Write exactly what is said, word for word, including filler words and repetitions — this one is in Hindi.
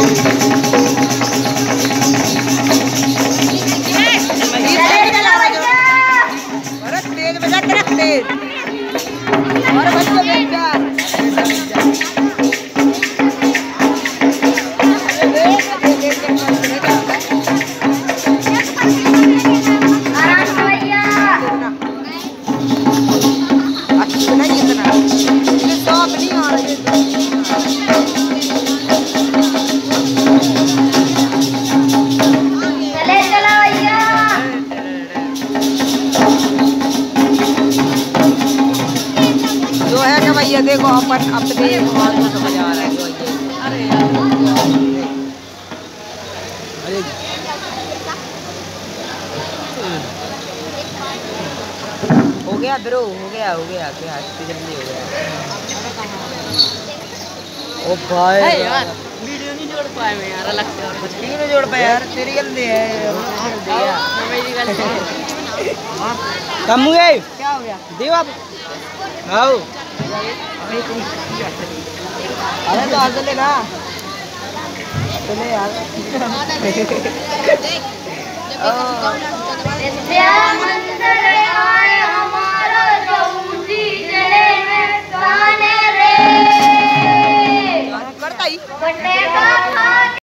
तेज बजा के रख तेज और बच्चों बैठ जा भैया देखो अपन अपने माल को समझ आ रहा है तो अरे अरे हो गया ब्रो हो गया हो गया क्या जल्दी हो गया। ओ भाई यार वीडियो नहीं जोड़ पाए मैं यार अलग से और कुछ नहीं जोड़ पाया यार तेरी गलती है मेरी गलती कम हो गए क्या हो गया देव आप आओ अरे तो आज ले ना चले यार